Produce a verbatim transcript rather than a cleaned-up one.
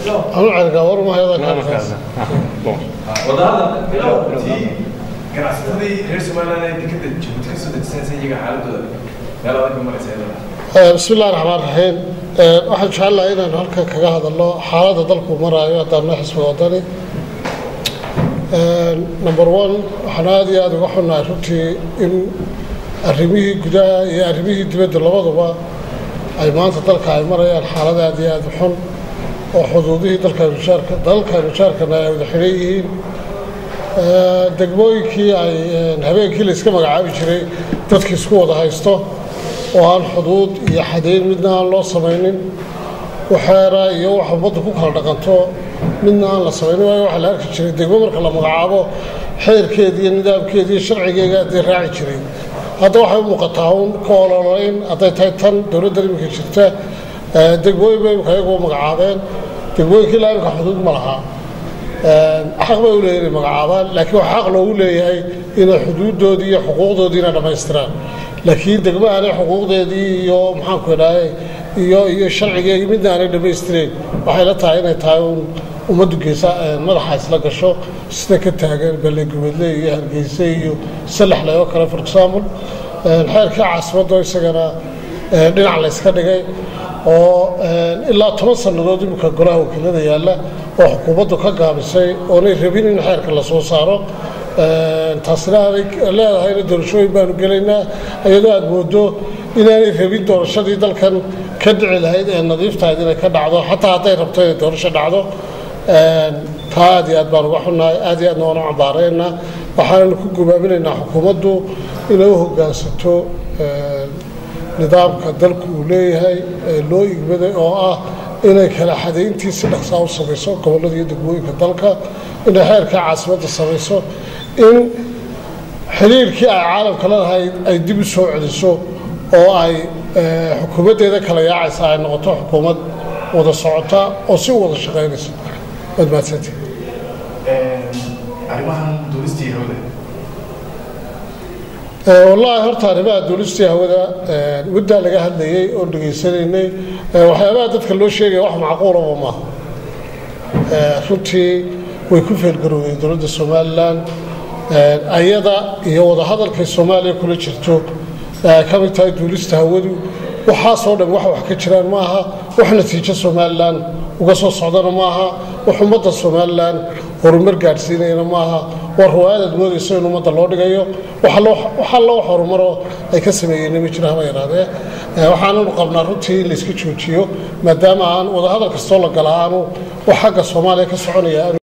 أنا عارف أول ما هذا كان وهذا كان عسكري هرس ما لنا يدكت متكسر السنة يجي حالته يلا لكم مرة سعيدة بسم الله الرحمن الرحيم waxaan jecel lahaa inaan halkan kaga hadalno xaaladda dalku marayo haddana xisbiga wadani number one waxaan aad iyo aad uga xunnahay runtii in arrimihii gudaha iyo arrimihii dibadda labaduba ay maanta dalka ay marayaan xaalad aad iyo aad u xun oo xuduudihii dalka mushaarka dalka mushaarkana ay wada xidhan yihiin degmooyinkii ay habeenkii la iska magacaabi jiray dadkii isku wada haysto oo aan xuduud iyo xadeyn midna aan loo samaynin waxeera iyo wax ummaddu ku kala dhaqanto midna aan la samaynin waayo waxaa la arki jiray degmo marka la magacaabo xeerkeedii iyo nidaamkeedii iyo sharcigeega hadday raaci jiray hadda waxay u muuqataa un ka ololayn hadday tahay tan dowladda iminka jirta degmooyin bay imika iyagu magacaabeen degmooyinkii ilaa imika xuduud ma laha xaq bay u leeyihin inay magacaabaan laakiin waxaa xaq loogu leeyahay inay xuduuddoodii iyo xuquuqdoodiina dhammaystiraan laakiin degmo aanay xuquuqdeedii iyo maxaanku idhaahay iyo iyo sharcigeedii midna aanay dhammaystireen waxay la tahay inay tahay un ummaddu geesa madaxa isla gasho sida ka taagan ballegubeedle iyo hargeysa iyo salaxley oo kale for example xeerka caasimadda isagana dhinac la yska dhigay oo ilaa toban sannadood imika golaha wakiilada yaalla oo xukuumaddu ka gaabisay oonay rabin in xeerka la soo saaro taasina aanay leedahayna doorashooyin baanu gelaynaa iyadoo aad moodo inaanay rabin doorashadii dalkan ka dhici lahayd ee nadiiftahayd inay ka dhacdo xataa hadday rabto inay doorasho dhacdo taa aad iyo aad baan uga xunnahay aad iyo aadna waan u cambaaraynaa waxaananu ku gubaaminaynaa xukuumaddu inay u hoggaansato nidaamka dalku uu leeyahay ee loo igmaday oo ah inay kala xadayntii si dhaqsaa u samayso gobollada iyo degmooyinka dalka inay xeerka caasimadda samayso in xiriirkii ay caalamka lalahayd ay dib u soo celiso oo ay xukuumaddeeda kala yaacaysa ay noqoto xukuumad wada socota oo si wada shaqaynayso waad mahadsantihi arrimahan duulistii hawada wallaahi horta arrimaha duulistii hawada muddaa laga hadlayay oo dhegaysanaynay waxyaabaha dadka loo sheegaya wax macquulaba maaha runtii way ku feelgaroodeen dowladda somalilan ayada iyo wadahadalkay soomaaliya kula jirto ka mid tahay duulista hawadu waxaasoo dhan wax wax ka jiraan maaha wax natiijo somalilan uga soo socdana maaha wax ummadda somalilan horumar gaadhsiinayana maaha waa ruwaayadaad moodayso in ummadda loo dhigayo waxaa loo horumaroo ay ka sameeyeen ma jira haba yaraadee waxaananu qabnaa runtii in layska joojiyo maadaama aan wadahadal kastoo la gala aanu wax xagga soomaaliya ka soconaya